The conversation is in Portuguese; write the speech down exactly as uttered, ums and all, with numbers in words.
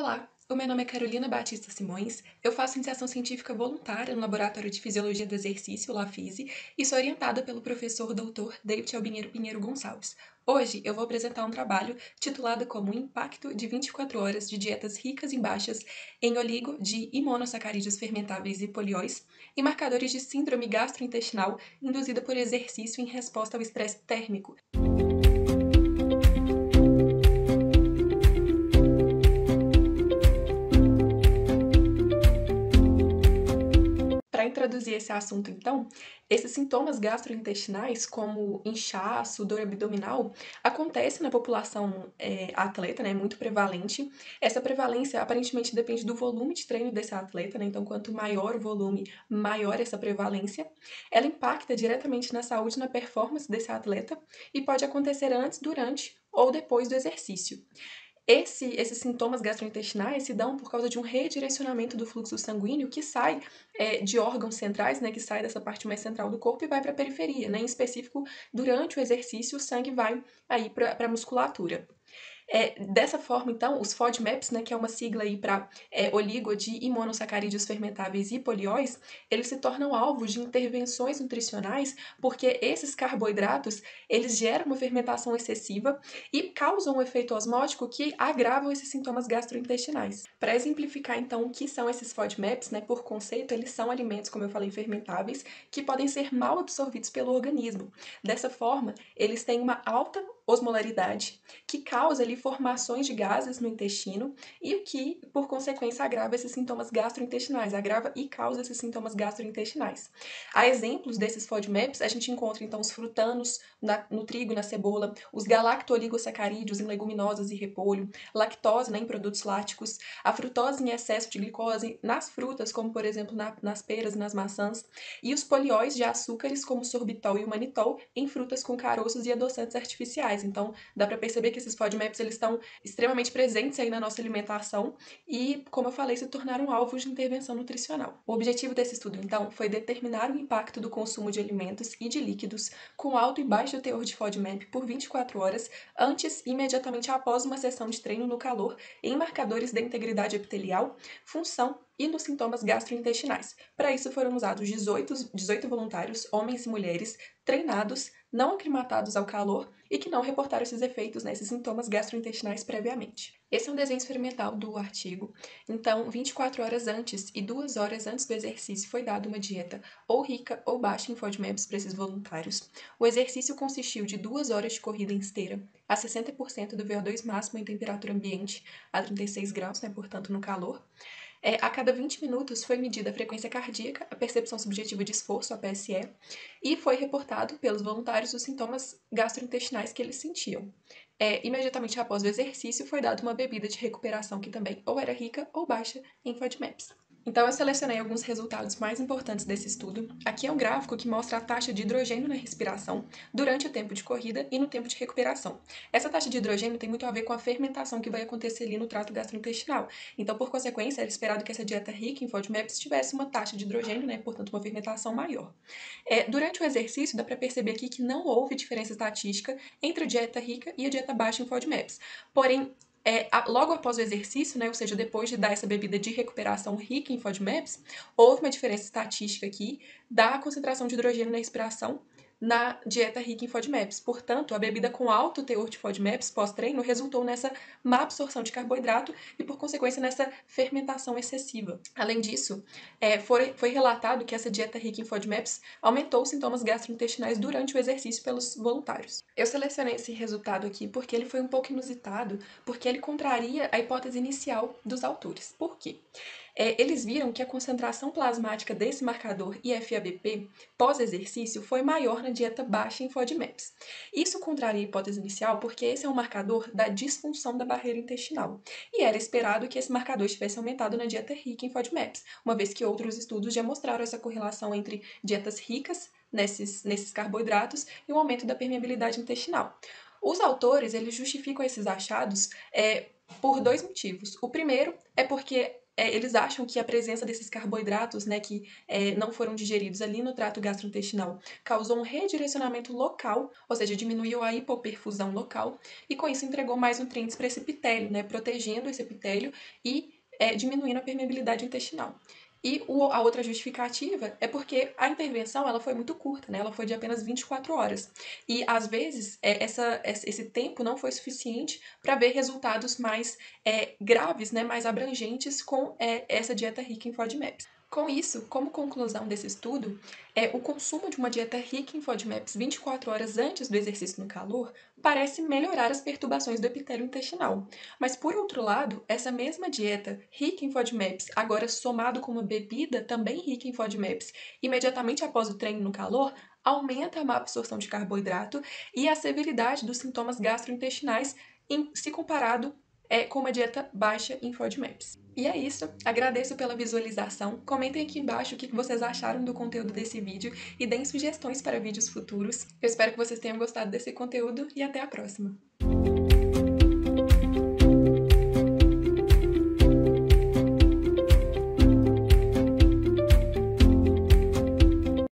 Olá, o meu nome é Carolina Batista Simões, eu faço iniciação científica voluntária no Laboratório de Fisiologia do Exercício, LaFise, e sou orientada pelo professor doutor David Albinheiro Pinheiro Gonçalves. Hoje eu vou apresentar um trabalho titulado como Impacto de vinte e quatro horas de dietas ricas em baixas em oligo de imonossacarídeos fermentáveis e polióis e marcadores de síndrome gastrointestinal induzida por exercício em resposta ao estresse térmico. Para introduzir esse assunto, então, esses sintomas gastrointestinais, como inchaço, dor abdominal, acontecem na população é, atleta, né, muito prevalente. Essa prevalência aparentemente depende do volume de treino desse atleta, né, então quanto maior o volume, maior essa prevalência. Ela impacta diretamente na saúde e na performance desse atleta e pode acontecer antes, durante ou depois do exercício. Esse, esses sintomas gastrointestinais se dão por causa de um redirecionamento do fluxo sanguíneo que sai é, de órgãos centrais, né, que sai dessa parte mais central do corpo e vai para a periferia, né, em específico, durante o exercício, o sangue vai aí para a musculatura. É, dessa forma, então, os FODMAPs, né, que é uma sigla aí para é, oligo de imonossacarídeos fermentáveis e polióis, eles se tornam alvos de intervenções nutricionais porque esses carboidratos, eles geram uma fermentação excessiva e causam um efeito osmótico que agravam esses sintomas gastrointestinais. Para exemplificar, então, o que são esses FODMAPs, né, por conceito, eles são alimentos, como eu falei, fermentáveis, que podem ser mal absorvidos pelo organismo. Dessa forma, eles têm uma alta osmolaridade, que causa ali formações de gases no intestino e o que, por consequência, agrava esses sintomas gastrointestinais, agrava e causa esses sintomas gastrointestinais. Há exemplos desses FODMAPs, a gente encontra então os frutanos na, no trigo, na cebola, os galacto-oligosacarídeos em leguminosas e repolho, lactose, né, em produtos láticos, a frutose em excesso de glicose nas frutas, como por exemplo na, nas peras e nas maçãs, e os polióis de açúcares, como o sorbitol e o manitol, em frutas com caroços e adoçantes artificiais. Então, dá para perceber que esses FODMAPs eles estão extremamente presentes aí na nossa alimentação e, como eu falei, se tornaram alvos de intervenção nutricional. O objetivo desse estudo, então, foi determinar o impacto do consumo de alimentos e de líquidos com alto e baixo teor de FODMAP por vinte e quatro horas antes e imediatamente após uma sessão de treino no calor em marcadores da integridade epitelial, função e nos sintomas gastrointestinais. Para isso foram usados dezoito, dezoito voluntários, homens e mulheres, treinados, não aclimatados ao calor e que não reportaram esses efeitos, né, esses sintomas gastrointestinais previamente. Esse é um desenho experimental do artigo. Então, vinte e quatro horas antes e duas horas antes do exercício foi dada uma dieta ou rica ou baixa em FODMAPs para esses voluntários. O exercício consistiu de duas horas de corrida em esteira a sessenta por cento do V O dois máximo em temperatura ambiente a trinta e seis graus, né, portanto no calor. É, a cada vinte minutos foi medida a frequência cardíaca, a percepção subjetiva de esforço, a P S E, e foi reportado pelos voluntários os sintomas gastrointestinais que eles sentiam. É, imediatamente após o exercício, foi dada uma bebida de recuperação que também ou era rica ou baixa em FODMAPs. Então, eu selecionei alguns resultados mais importantes desse estudo. Aqui é um gráfico que mostra a taxa de hidrogênio na respiração durante o tempo de corrida e no tempo de recuperação. Essa taxa de hidrogênio tem muito a ver com a fermentação que vai acontecer ali no trato gastrointestinal. Então, por consequência, era esperado que essa dieta rica em FODMAPs tivesse uma taxa de hidrogênio, né, portanto, uma fermentação maior. É, durante o exercício, dá para perceber aqui que não houve diferença estatística entre a dieta rica e a dieta baixa em FODMAPs. Porém, É, logo após o exercício, né, ou seja, depois de dar essa bebida de recuperação rica em FODMAPs, houve uma diferença estatística aqui da concentração de hidrogênio na respiração na dieta rica em FODMAPs. Portanto, a bebida com alto teor de FODMAPs pós-treino resultou nessa má absorção de carboidrato e, por consequência, nessa fermentação excessiva. Além disso, é, foi, foi relatado que essa dieta rica em FODMAPs aumentou os sintomas gastrointestinais durante o exercício pelos voluntários. Eu selecionei esse resultado aqui porque ele foi um pouco inusitado, porque ele contraria a hipótese inicial dos autores. Por quê? É, eles viram que a concentração plasmática desse marcador I F A B P pós-exercício foi maior na dieta baixa em FODMAPs. Isso contraria a hipótese inicial porque esse é um marcador da disfunção da barreira intestinal. E era esperado que esse marcador estivesse aumentado na dieta rica em FODMAPs, uma vez que outros estudos já mostraram essa correlação entre dietas ricas nesses, nesses carboidratos e o aumento da permeabilidade intestinal. Os autores eles justificam esses achados é, por dois motivos. O primeiro é porque é, eles acham que a presença desses carboidratos, né, que é, não foram digeridos ali no trato gastrointestinal, causou um redirecionamento local, ou seja, diminuiu a hipoperfusão local, e com isso entregou mais nutrientes para esse epitélio, né, protegendo esse epitélio e é, diminuindo a permeabilidade intestinal. E o, a outra justificativa é porque a intervenção ela foi muito curta, né? Ela foi de apenas vinte e quatro horas. E às vezes é, essa, esse tempo não foi suficiente para ver resultados mais é, graves, né? Mais abrangentes com é, essa dieta rica em FODMAPs. Com isso, como conclusão desse estudo, é, o consumo de uma dieta rica em FODMAPs vinte e quatro horas antes do exercício no calor parece melhorar as perturbações do epitélio intestinal. Mas, por outro lado, essa mesma dieta rica em FODMAPs, agora somado com uma bebida também rica em FODMAPs, imediatamente após o treino no calor, aumenta a má absorção de carboidrato e a severidade dos sintomas gastrointestinais em, se comparado é, com uma dieta baixa em FODMAPs. E é isso, agradeço pela visualização, comentem aqui embaixo o que vocês acharam do conteúdo desse vídeo e deem sugestões para vídeos futuros. Eu espero que vocês tenham gostado desse conteúdo e até a próxima!